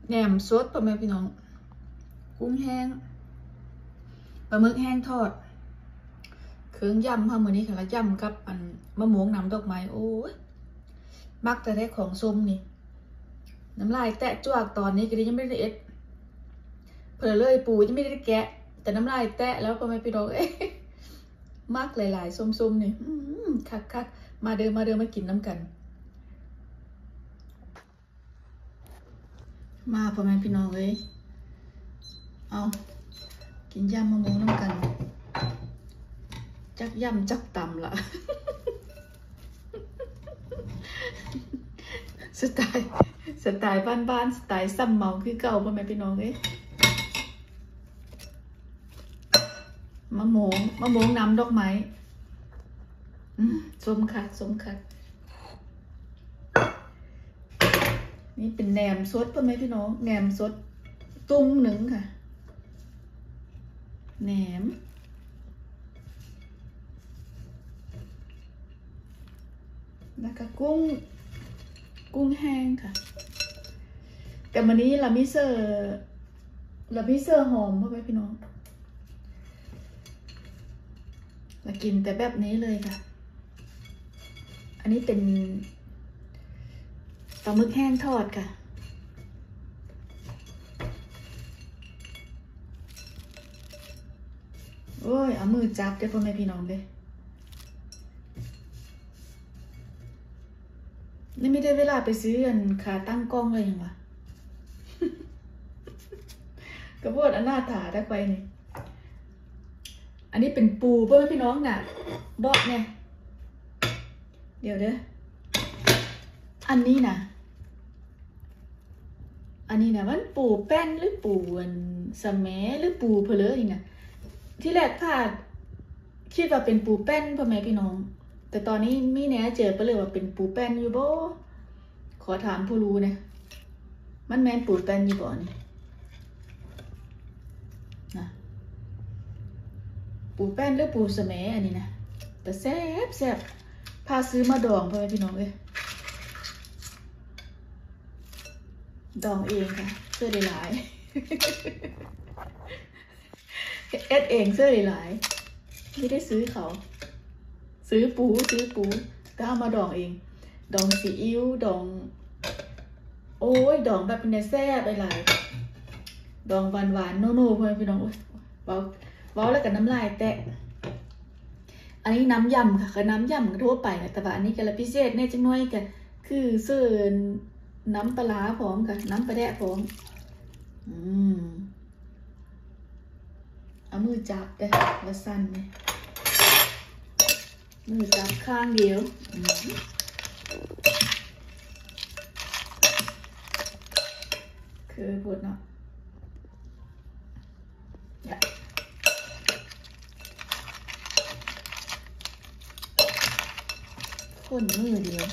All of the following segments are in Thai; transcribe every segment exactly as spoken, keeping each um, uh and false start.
แหนมสดพ่อแม่พี่น้องกุ้งแห้งปลาหมึกแห้งทอดเครื่องยำค่ะมื้อนี้ค่ะแล้วยำกับอันมะม่วงน้ำดอกไม้โอ้ยมักแต่ได้ของส้มนี่น้ำลายแตะจวกตอนนี้ก็ยังไม่ได้เอ็ดเผลอเลยปูยังไม่ได้แกะแต่น้ำลายแตะแล้วพ่อแม่พี่น้องเอ๊ะมักหลายๆส้มๆนี่คักๆมาเดินมาเดินมากินน้ำกันมาพ่อแม่พี่น้องเลยเอากินยำมะม่วงน้ำกันจักยำจักตำละ สไตล์สไตล์บ้านๆสไตล์ซ้ำเมาคือเก่าพ่อแม่พี่น้องเลยมะม่วงมะม่วงน้ำดอกไม้ส้มค่ะส้มค่ะนี่เป็นแหนมสดพ่อแม่พี่น้องแหนมสดตุ้งหนึ่งค่ะแหนมแล้วก็กุ้งกุ้งแห้งค่ะแต่วันนี้เราไม่เซอร์เราไม่เซอร์หอมพ่อแม่พี่น้องเรากินแต่แบบนี้เลยค่ะอันนี้เป็นปลาหมึกแห้งทอดค่ะโอ้ยเอามือจับเดี๋ยวพ่อแม่พี่น้องเลยนี่ไม่ได้เวลาไปซื้ออันขาตั้งกล้องเลยยังวะ กระโปดอันหน้าถาได้ไปนี่อันนี้เป็นปูเพื่อนพี่น้องน่ะบอสเนี่ยเดี๋ยวเด้ออันนี้นะอันนี้นะมันปูแป้นหรือปูอันสะแมหรือปูเพลออย่างเงี้ยที่แรกพลาดคิดว่าเป็นปูแป้นพ่อแม่พี่น้องแต่ตอนนี้มีแน่เจอไปเลยว่าเป็นปูแป้นอยู่บ่ขอถามผู้รู้เนี่ยมันแม่นปูแป้นอยู่บ่นี่นะปูแป้นหรือปูสะแมอันนี้นะแต่แซ่บแซ่บพาซื้อมาดองพ่อแม่พี่น้องเลยดองเองค่ะเสื้อหลายเอ็ดเองเสื้อหลายไม่ได้ซื้อเขาซื้อปูซื้อปูก็เอามาดองเองดองซีอิ๊วดองโอ้ยดองแบบเป็นแซ่บหลายดองหวานหวานโน่โน่พ่อพี่น้องเบาเบาแล้วกับน้ำลายแตะอันนี้น้ำยำค่ะคือน้ำยำทั่วไปนะแต่ว่าอันนี้ก็ละพิเศษแน่จังน้อยกันคือเสื้อน้ำปลาพร้อมค่ะน้ำปลาแดะพร้อมอืมเอามือจับได้ละสั้นเนี่ยมือจับข้างเดียวคือพูดเนาะคนมือเดียว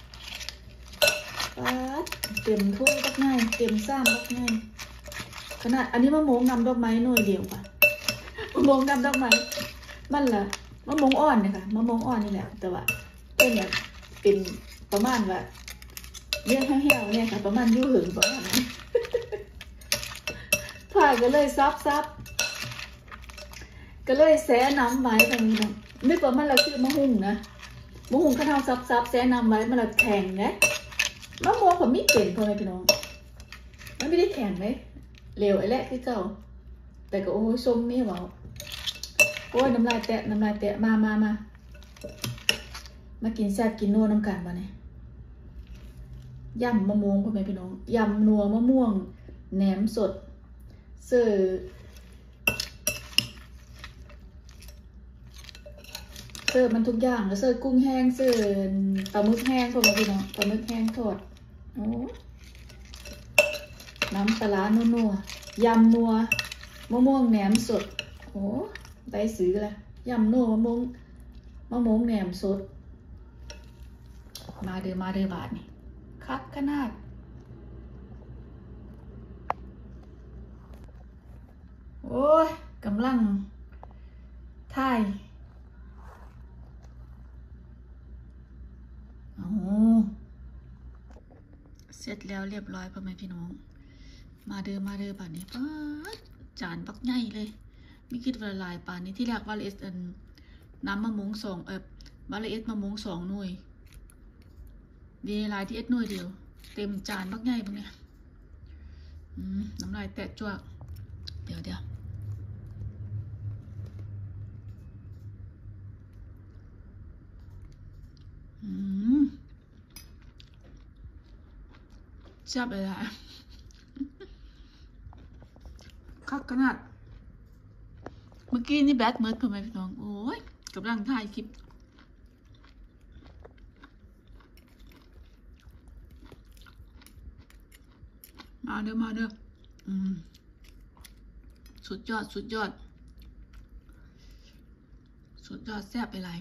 ป๊าดเต็มถ้วยก็ง่ายเต็มซ้ำก็ง่ายขนาดอันนี้มะม่วงน้ำดอกไม้หน่วยเดียวค่ะมะม่วงน้ำดอกไม้มันละมะม่วงอ่อนเนี่ยค่ะมะม่วงอ่อนนี่แหละแต่ว่าเป็นแบบเป็นประมาณว่าเรียกแห้วๆเนี่ยค่ะประมาณยุ่หึงประมาณนั้นผ่านก็เลยซับซับก็เลยแซ่น้ำไว้ตรงนี้นะนึกว่ามันเราคือมะฮุ่งนะมะฮุ่งข้าวซับซับแซ่น้ำไว้มันเราแข็งไงมะม่วงผมไม่เก่งพอไหมพี่น้องมันไม่ได้แข็งเลยเร็วไอ้แรกที่เจ้าแต่ก็โอ้ยส้มนี่หว่าโอ้ยน้ำลายแตะน้ำลายแตะมามามามากินแซ่บกินนัวน้ำกันมาเนี่ยยำมะม่วงพ่อแม่พี่น้องยำนัวมะม่วงแหนมสดเสื้อเสื้อมันทุกอย่างแล้วเสื้อกุ้งแห้งเสื้อปลาหมึกแห้งพ่อแม่พี่น้องปลาหมึกแห้งทอดโอ้น้ำปลานัวนัวยำนัวมะม่วงแหนมสดโอ้ได้ซื้อละยำนัวมะม่วงมะม่วงแหนมสดมาเดือมาเดือบาทนี่คักขนาดโอ้ยกำลังถ่ายเสร็จแล้วเรียบร้อยพ่อแม่พี่น้องมาเดิมมาเดิมป่านนี้ป๊าดจานปักใหญ่เลยไม่คิดว่าละลายป่านนี้ที่แรกว่าเลสอันน้ำมะม่วงสองเออวาเลสมะม่วงสองหน่วยดีลายที่เอ็ดหน่วยเดียวเต็มจานปักใหญ่ปะเนี่ยน้ำลายแตะจ้วกเดี๋ยวเดี๋ยวอืมแซ่บเลยล่ะคักขนาดเมื่อกี้นี่แบทเมิร์ดเพื่อนไหมพี่น้องโอ้ยกำลังถ่ายคลิปมาเด้อมาเด้ออืมสุดยอดสุดยอดสุดยอดแซ่บไปเลย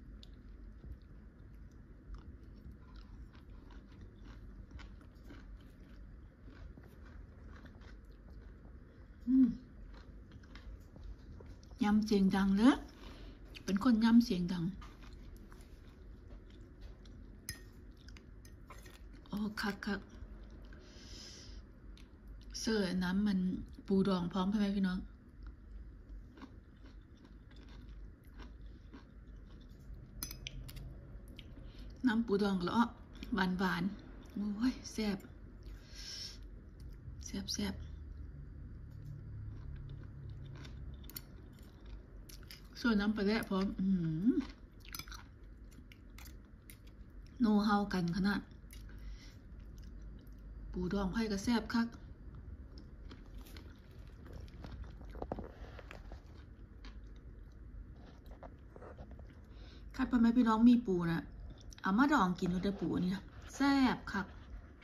ยำเสียงดังเลยเป็นคนยำเสียงดังโอ้คักคักเสิร์ฟน้ำมันปูดองพร้อมใช่ไหมพี่น้องน้ำปูดองแล้วอ่ะหวานหวานโอ้ยแซ่บแซ่บแซ่บส่วนน้ำปลาแดะพร้อมอืมโนเฮากันขนาดปูดองไผ่ก็แซ่บคักคัดไปไหมพี่น้องมีปูนะเอามาดองกินด้วยปูนี่นะแซ่บคัก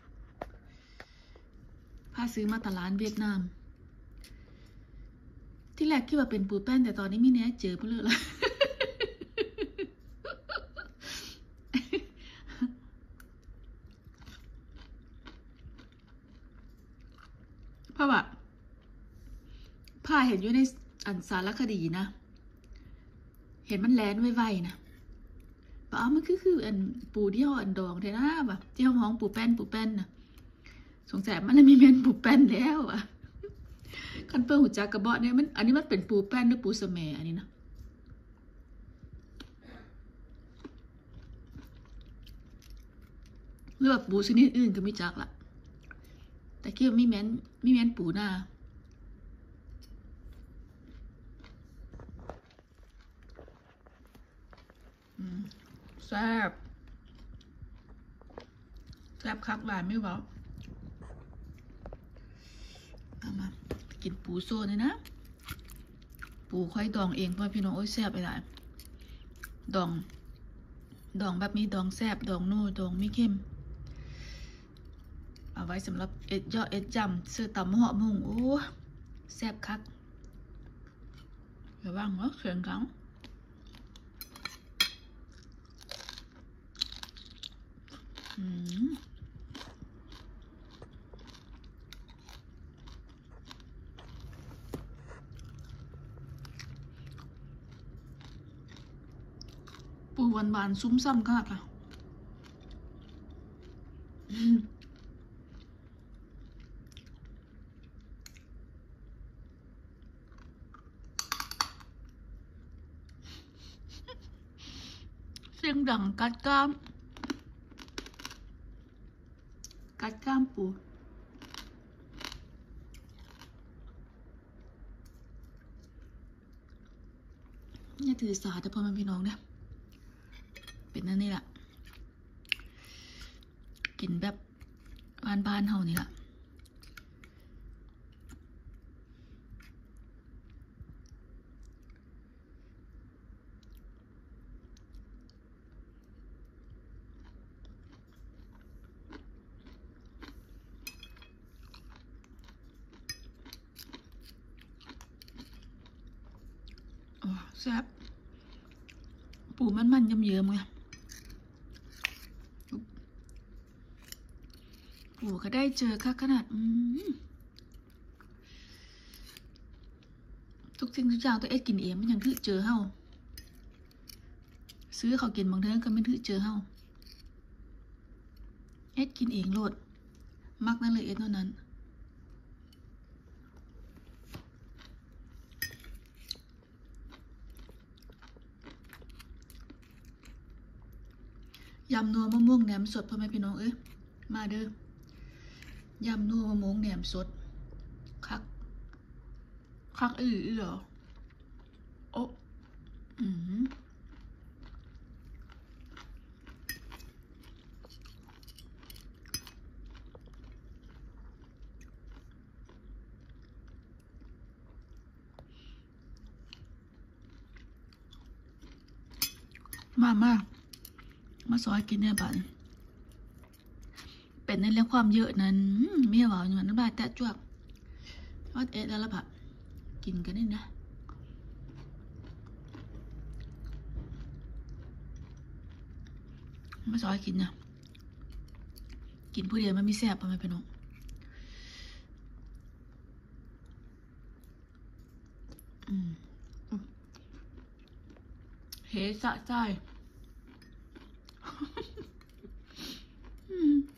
พาซื้อมาตลาดเวียดนามที่แรกคิดว่าเป็นปูแป้นแต่ตอนนี้ไม่แน่เจอเพื่อเลยละเพราะว่าผ้าเห็นอยู่ในอันสารคดีนะเห็นมันแลนไวๆนะป่ามันคือคืออันปูที่ห่ออันดองเทน่าแบบที่ห้องห้องปูแป้นปูแป้นนะสงสัยมันเลยมีเมนปูแป้นแล้วอ่ะคันเปิ้ลหูจักกระเบาะเนี่ยมันอันนี้มันเป็นปูแป้นหรือปูสะแหมอันนี้นะหรือว่าปูชนิดอื่นก็ไม่จักละแต่คิดว่ามีแมนมีแมนปูหน้าแซ่บแซ่บคักหลายไม่เบาเอามากินปูโซ่เลยนะปูค่อยดองเองเพราะพี่น้องโอ้ยแซ่บไปหลายดองดองแบบนี้ดองแซ่บดองนู่ดองไม่เข้มเอาไว้สำหรับเอ็ดยอดเอ็ดจำเสื้อตำห่อมุงโอ้แซ่บคักอย่าว่างเนาะเสียงกังอืมปูหวานๆซุ้มซ้ำค่ะค่ะเสียงดังกัดก้ามกัดก้ามปูอย่าถือสาแต่พอมันพี่น้องเนี่ยเป็นนั่นนี่แหละกินแบบบ้านๆเฮานี่แหละแซ่บปูมันมันเยิ้มๆไงปูก็ได้เจอค่ะขนาดอืมทุกสิ่งทุกอย่างตัวเอ็ดกินเองมันยังถือเจอเฮาซื้อเขากินบางเดือนก็ไม่ถือเจอเฮาเอ็ดกินเองโลดมักนั่นเลยเอ็ดเท่านั้นยำนัวมะม่วงแหนมสดพ่อแม่พี่น้องเอ้ยมาเด้อยำนัวมะม่วงแหนมสดคักคักอือเหรอโอ้อืมมามามาซอยกินเนี่ยบ้านเป็นในเรื่องความเยอะนั้นเมียบอกอย่างนั้นน้ำลายแตะจวกว่าเอ็ดแล้วละแบบกินกันนี่นะมาซอยกินนะกินผู้เดียวมันมีแซ่บป่ะแม่พี่น้องอืมเฮสะใจอืม